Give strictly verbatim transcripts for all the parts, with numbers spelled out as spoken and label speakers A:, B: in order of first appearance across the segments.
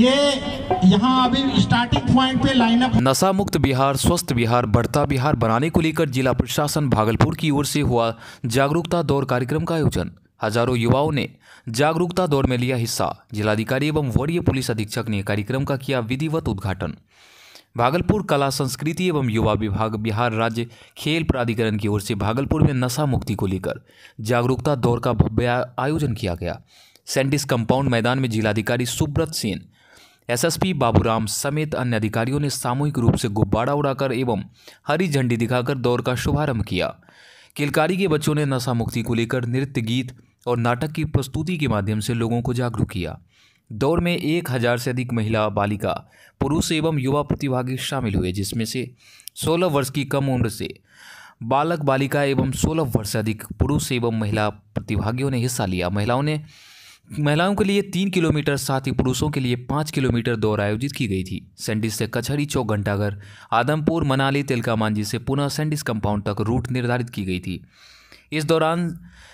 A: ये यहाँ अभी स्टार्टिंग पॉइंट पे लाइनअप।
B: नशा मुक्त बिहार, स्वस्थ बिहार, बढ़ता बिहार बनाने को लेकर जिला प्रशासन भागलपुर की ओर से हुआ जागरूकता दौड़ कार्यक्रम का आयोजन। हजारों युवाओं ने जागरूकता दौड़ में लिया हिस्सा। जिलाधिकारी एवं वरीय पुलिस अधीक्षक ने कार्यक्रम का किया विधिवत उद्घाटन। भागलपुर कला संस्कृति एवं युवा विभाग, बिहार राज्य खेल प्राधिकरण की ओर से भागलपुर में नशा मुक्ति को लेकर जागरूकता दौड़ का भव्य आयोजन किया गया। सैंडिस कंपाउंड मैदान में जिलाधिकारी सुब्रत सेन, एसएसपी बाबूराम समेत अन्य अधिकारियों ने सामूहिक रूप से गुब्बारा उड़ाकर एवं हरी झंडी दिखाकर दौड़ का शुभारंभ किया। किलकारी के बच्चों ने नशा मुक्ति को लेकर नृत्य, गीत और नाटक की प्रस्तुति के माध्यम से लोगों को जागरूक किया। दौड़ में एक हजार से अधिक महिला, बालिका, पुरुष एवं युवा प्रतिभागी शामिल हुए, जिसमें से सोलह वर्ष की कम उम्र से बालक, बालिका एवं सोलह वर्ष से अधिक पुरुष एवं महिला प्रतिभागियों ने हिस्सा लिया। महिलाओं ने महिलाओं के लिए तीन किलोमीटर, साथ ही पुरुषों के लिए पाँच किलोमीटर दौड़ आयोजित की गई थी। सैंडिस से कचहरी चौक, घंटाघर, आदमपुर, मनाली, तिलका मांझी से पुनः सैंडिस कंपाउंड तक रूट निर्धारित की गई थी। इस दौरान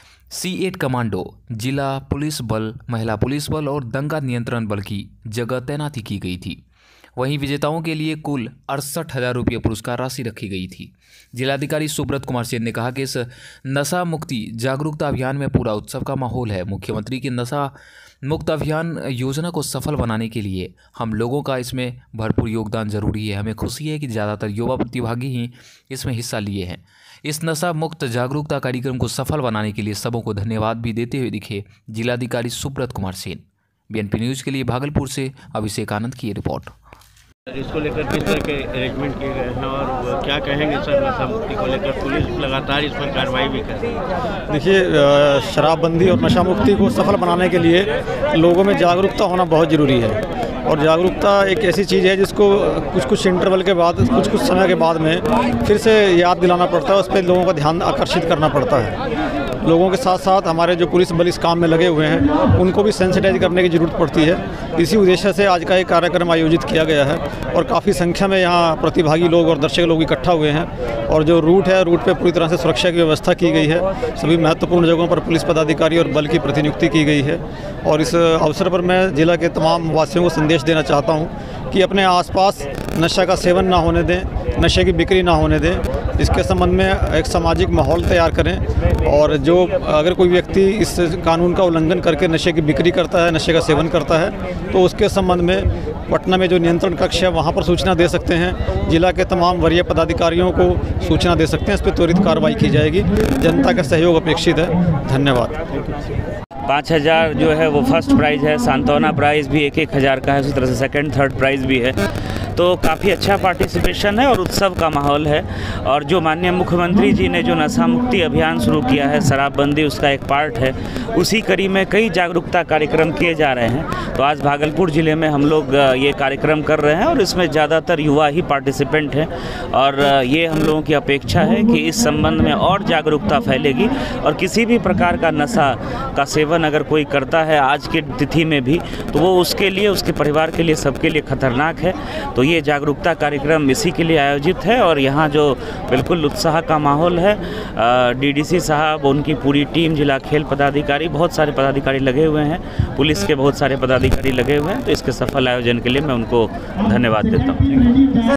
B: सी एट कमांडो, जिला पुलिस बल, महिला पुलिस बल और दंगा नियंत्रण बल की जगह तैनाती की गई थी। वहीं विजेताओं के लिए कुल अड़सठ हजार रुपये पुरस्कार राशि रखी गई थी। जिलाधिकारी सुब्रत कुमार सेन ने कहा कि इस नशा मुक्ति जागरूकता अभियान में पूरा उत्सव का माहौल है। मुख्यमंत्री की नशा मुक्त अभियान योजना को सफल बनाने के लिए हम लोगों का इसमें भरपूर योगदान जरूरी है। हमें खुशी है कि ज़्यादातर युवा प्रतिभागी ही इसमें हिस्सा लिए हैं। इस नशा मुक्त जागरूकता कार्यक्रम को सफल बनाने के लिए सबों को धन्यवाद भी देते हुए दिखे जिलाधिकारी सुब्रत कुमार सेन। बीएनपी न्यूज़ के लिए भागलपुर से अभिषेक आनंद की रिपोर्ट।
C: इसको लेकर किस तरह के अरेंजमेंट किए गए हैं और क्या कहेंगे सर नशा मुक्ति को लेकर? पुलिस लगातार इस पर कार्रवाई भी कर रही है।
D: देखिए, शराबबंदी और नशा मुक्ति को सफल बनाने के लिए लोगों में जागरूकता होना बहुत ज़रूरी है। और जागरूकता एक ऐसी चीज़ है जिसको कुछ कुछ इंटरवल के बाद, कुछ कुछ समय के बाद में फिर से याद दिलाना पड़ता है, उस पर लोगों का ध्यान आकर्षित करना पड़ता है। लोगों के साथ साथ हमारे जो पुलिस बल इस काम में लगे हुए हैं उनको भी सेंसिटाइज करने की ज़रूरत पड़ती है। इसी उद्देश्य से आज का एक कार्यक्रम आयोजित किया गया है और काफ़ी संख्या में यहाँ प्रतिभागी लोग और दर्शक लोग इकट्ठा हुए हैं। और जो रूट है, रूट पे पूरी तरह से सुरक्षा की व्यवस्था की गई है। सभी महत्वपूर्ण जगहों पर पुलिस पदाधिकारी और बल की प्रतिनियुक्ति की गई है। और इस अवसर पर मैं जिला के तमाम वासियों को संदेश देना चाहता हूँ कि अपने आसपास नशा का सेवन ना होने दें, नशे की बिक्री ना होने दें। इसके संबंध में एक सामाजिक माहौल तैयार करें और जो अगर कोई व्यक्ति इस कानून का उल्लंघन करके नशे की बिक्री करता है, नशे का सेवन करता है, तो उसके संबंध में पटना में जो नियंत्रण कक्ष है वहाँ पर सूचना दे सकते हैं। जिला के तमाम वरीय पदाधिकारियों को सूचना दे सकते हैं। इस पर त्वरित कार्रवाई की जाएगी। जनता का सहयोग अपेक्षित है। धन्यवाद।
E: पाँच हज़ार जो है वो फर्स्ट प्राइज़ है, सांत्वना प्राइज़ भी एक एक हज़ार का है, उसी तरह से सेकंड थर्ड प्राइज़ भी है। तो काफ़ी अच्छा पार्टिसिपेशन है और उत्सव का माहौल है। और जो माननीय मुख्यमंत्री जी ने जो नशा मुक्ति अभियान शुरू किया है, शराबबंदी उसका एक पार्ट है, उसी कड़ी में कई जागरूकता कार्यक्रम किए जा रहे हैं। तो आज भागलपुर ज़िले में हम लोग ये कार्यक्रम कर रहे हैं और इसमें ज़्यादातर युवा ही पार्टिसिपेंट हैं। और ये हम लोगों की अपेक्षा है कि इस संबंध में और जागरूकता फैलेगी और किसी भी प्रकार का नशा का सेवन अगर कोई करता है आज की तिथि में भी, तो वो उसके लिए, उसके परिवार के लिए, सबके लिए खतरनाक है। तो ये जागरूकता कार्यक्रम इसी के लिए आयोजित है और यहाँ जो बिल्कुल उत्साह का माहौल है, डीडीसी साहब, उनकी पूरी टीम, जिला खेल पदाधिकारी, बहुत सारे पदाधिकारी लगे हुए हैं, पुलिस के बहुत सारे पदाधिकारी लगे हुए हैं। तो इसके सफल आयोजन के लिए मैं उनको धन्यवाद देता हूँ।